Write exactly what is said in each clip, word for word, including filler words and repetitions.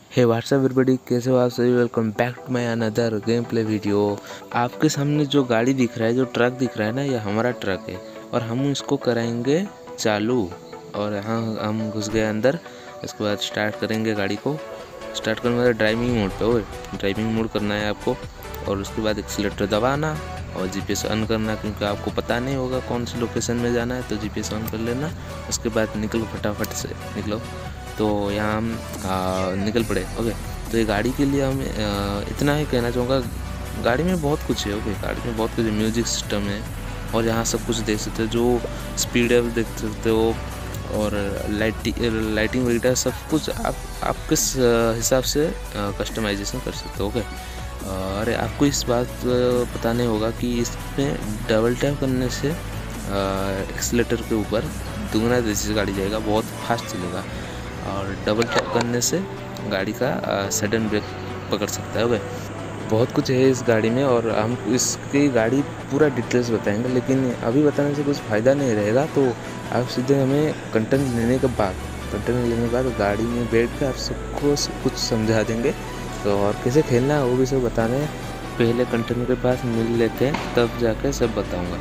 हे WhatsApp everybody, कैसे हो आप सभी। Welcome back to my another game play video. आपके सामने जो गाड़ी दिख रहा है, जो ट्रक दिख रहा है ना, ये हमारा ट्रक है और हम इसको कराएंगे चालू। और यहाँ हम घुस गए अंदर। उसके बाद स्टार्ट करेंगे गाड़ी को। स्टार्ट करने के बाद ड्राइविंग मोड पे ओए ड्राइविंग मोड करना है आपको। और उसके बाद एक्सीलेटर दबाना और जीपीएस ऑन करना, क्योंकि आपको पता नहीं होगा कौन सी लोकेशन में जाना है, तो जीपीएस ऑन कर लेना। उसके बाद निकलो, फटाफट से निकलो। तो यहाँ हम आ, निकल पड़े। ओके, तो ये गाड़ी के लिए हम इतना ही कहना चाहूँगा, गाड़ी में बहुत कुछ है। ओके, गाड़ी में बहुत कुछ है, म्यूजिक सिस्टम है और यहाँ सब कुछ देख सकते हो, जो स्पीड है देख सकते हो, और लाइटिंग लाइटिंग वगैरह सब कुछ आप आप किस हिसाब से कस्टमाइजेशन कर सकते हो। ओके, अरे आपको इस बात पता नहीं होगा कि इसमें डबल टैप करने से एक्सीलेटर के ऊपर दुगना तेजी से गाड़ी जाएगा, बहुत फास्ट चलेगा। और डबल टैप करने से गाड़ी का सडन ब्रेक पकड़ सकता है। ओके, बहुत कुछ है इस गाड़ी में और हम इसकी गाड़ी पूरा डिटेल्स बताएंगे, लेकिन अभी बताने से कुछ फ़ायदा नहीं रहेगा। तो आप सीधे हमें कंटेंट लेने के बाद कंटेंट लेने के बाद गाड़ी में बैठ कर आप सबको सब कुछ समझा देंगे। तो और कैसे खेलना है वो भी सब बताने हैं। पहले कंटेंट के पास मिल लेते हैं, तब जाकर सब बताऊँगा।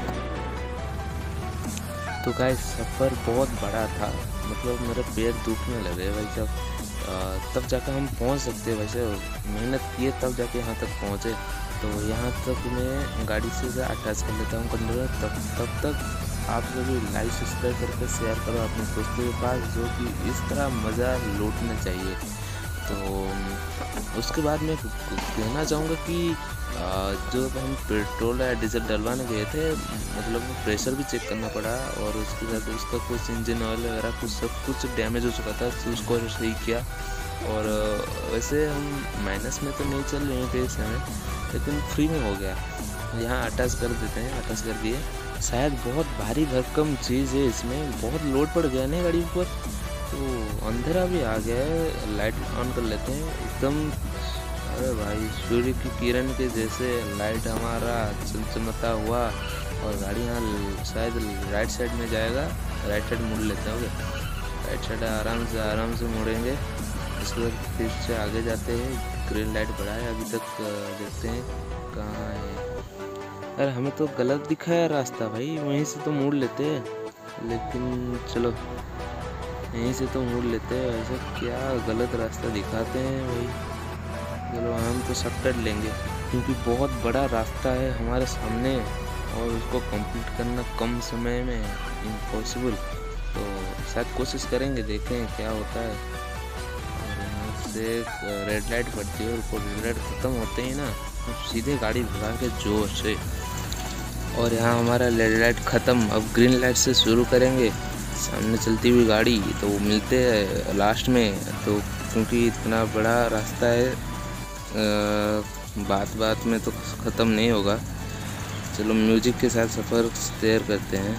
तो गाइस, सफ़र बहुत बड़ा था, मतलब मेरे पैर दुखने लगे भाई साहब। तब जाकर हम पहुंच सकते हैं। वैसे मेहनत किए तब जाके यहाँ तक पहुँचे। तो यहाँ तक मैं गाड़ी से अटैच कर लेता हूँ कंट्रोलर। तब तब तक आप सभी लाइक सब्सक्राइब करके शेयर करो अपने दोस्तों के पास, जो कि इस तरह मज़ा लूटना चाहिए। तो उसके बाद मैं कहना चाहूँगा कि जो हम पेट्रोल या डीजल डलवाने गए थे, मतलब प्रेशर भी चेक करना पड़ा और उसके साथ उसका कुछ इंजन ऑयल वगैरह कुछ सब कुछ डैमेज हो चुका था, तो उसको सही किया। और वैसे हम माइनस में तो नहीं चल रहे थे इस समय, लेकिन फ्री में हो गया। यहाँ अटैच कर देते हैं, अटैच कर दिए। शायद बहुत भारी भरकम चीज़ है, इसमें बहुत लोड पड़ गया ना गाड़ी ऊपर, तो अंधेरा भी आ गया है। लाइट ऑन कर लेते हैं एकदम। अरे भाई, सूर्य की किरण के जैसे लाइट हमारा चमचमाता हुआ। और गाड़ी यहाँ शायद राइट साइड में जाएगा, राइट साइड मुड़ लेते हैं। ओके, राइट साइड आराम से आराम से मुड़ेंगे। उसके बाद फिर से आगे जाते हैं। ग्रीन लाइट बढ़ा है अभी तक, देखते हैं कहाँ है। अरे हमें तो गलत दिखाया रास्ता भाई, वहीं से तो मुड़ लेते हैं, लेकिन चलो यहीं से तो मुड़ लेते हैं। ऐसा क्या गलत रास्ता दिखाते हैं भाई। चलो हम तो शॉर्टकट लेंगे, क्योंकि बहुत बड़ा रास्ता है हमारे सामने और उसको कंप्लीट करना कम समय में इम्पॉसिबल। तो शायद कोशिश करेंगे, देखें क्या होता है। और यहाँ से रेड लाइट बढ़ती है और रेड लाइट ख़त्म होते ही ना तो सीधे गाड़ी भगा के जोर से। और यहाँ हमारा रेड लाइट ख़त्म, अब ग्रीन लाइट से शुरू करेंगे। सामने चलती हुई गाड़ी, तो वो मिलते हैं लास्ट में। तो क्योंकि इतना बड़ा रास्ता है, आ, बात बात में तो ख़त्म नहीं होगा। चलो म्यूजिक के साथ सफ़र तैयार करते हैं।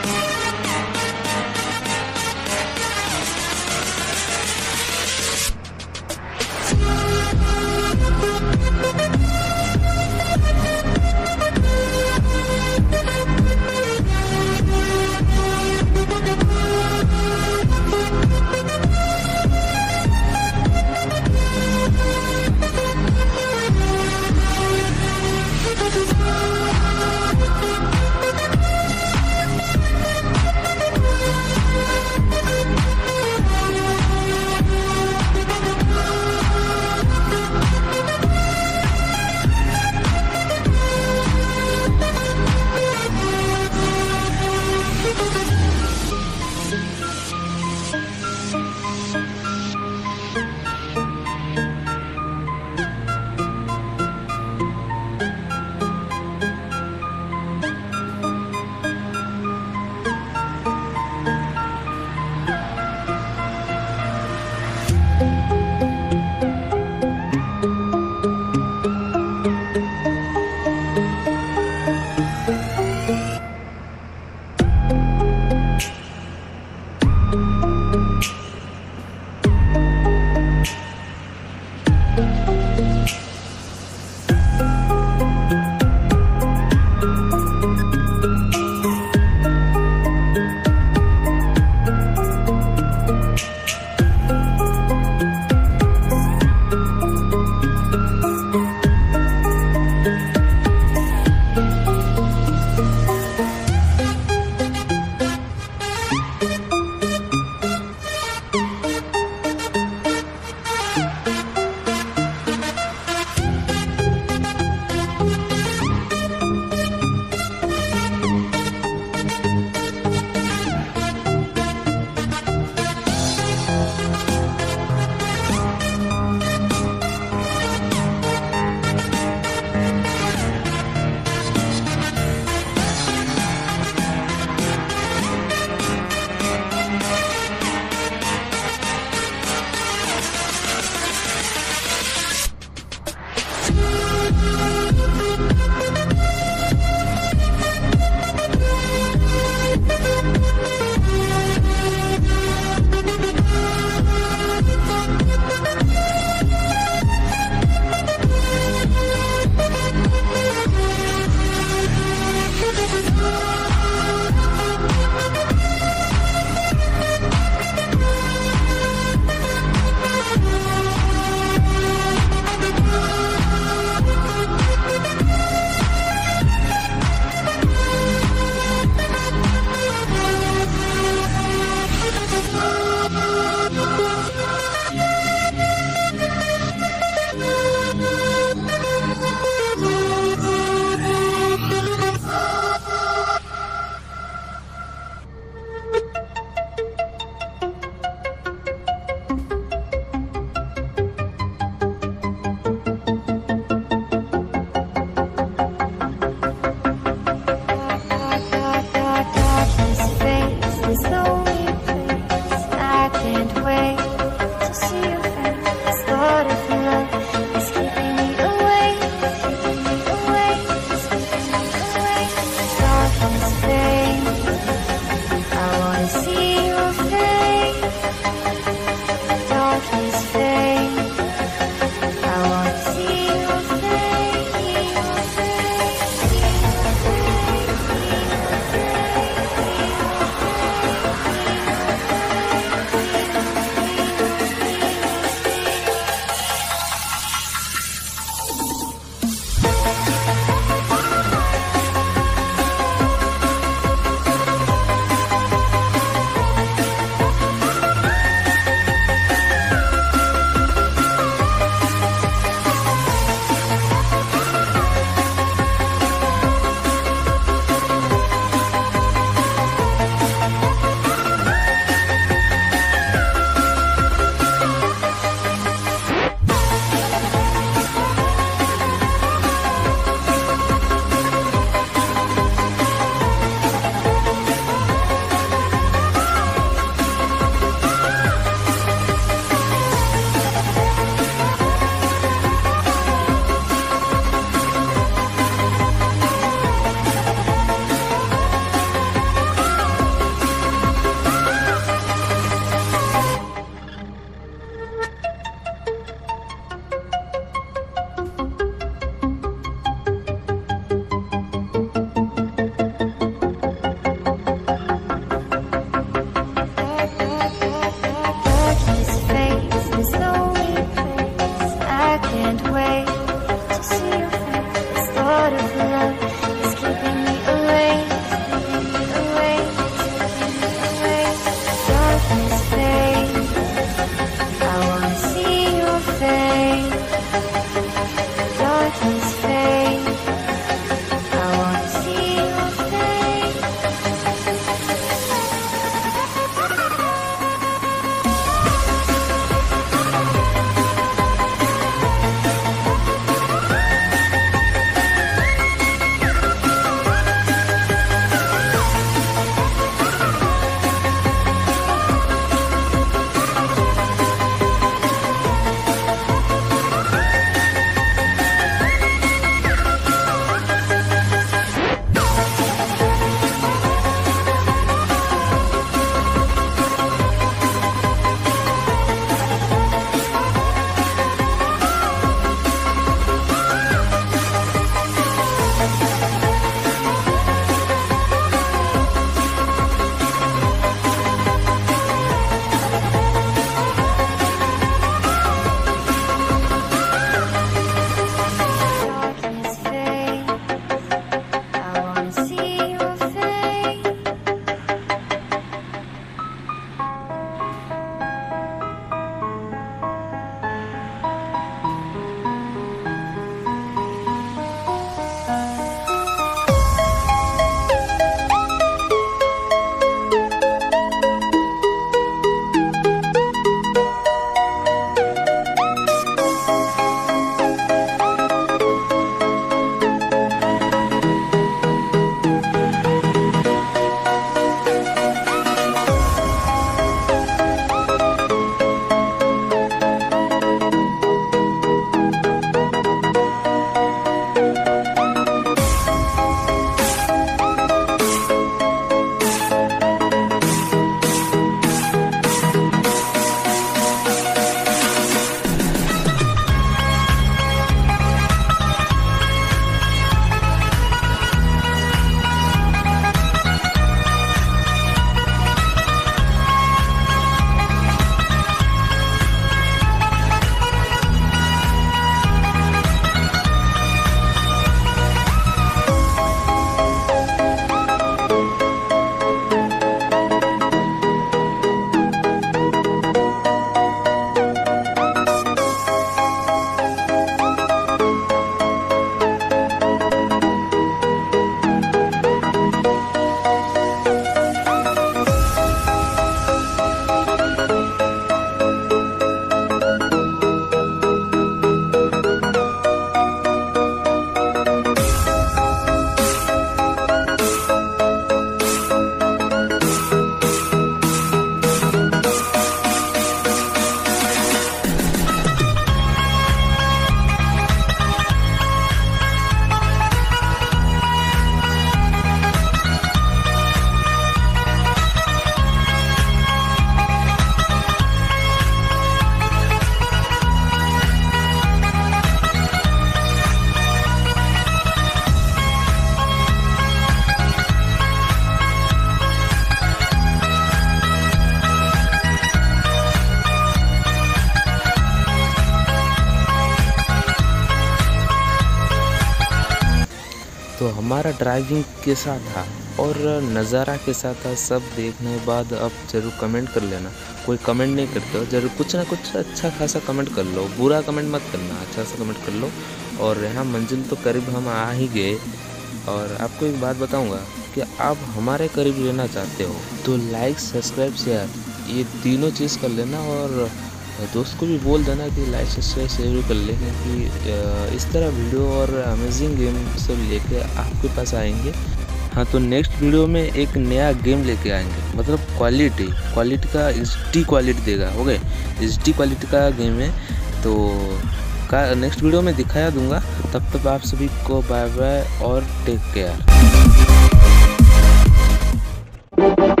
तो हमारा ड्राइविंग कैसा था और नज़ारा कैसा था, सब देखने के बाद अब ज़रूर कमेंट कर लेना। कोई कमेंट नहीं करते हो, ज़रूर कुछ ना कुछ अच्छा खासा कमेंट कर लो, बुरा कमेंट मत करना, अच्छा सा कमेंट कर लो। और यहाँ मंजिल तो करीब हम आ ही गए। और आपको एक बात बताऊंगा कि आप हमारे करीब रहना चाहते हो तो लाइक सब्सक्राइब शेयर ये तीनों चीज़ कर लेना। और दोस्त को भी बोल देना कि लाइक सब्सक्राइब शेयर कर ले, क्योंकि इस तरह वीडियो और अमेजिंग गेम सब लेके आपके पास आएंगे। हाँ, तो नेक्स्ट वीडियो में एक नया गेम लेके आएंगे, मतलब क्वालिटी क्वालिटी का एच डी क्वालिटी देगा। हो गए, एच डी क्वालिटी का गेम है, तो का नेक्स्ट वीडियो में दिखाया दूंगा। तब तक आप सभी को बाय बाय और टेक केयर।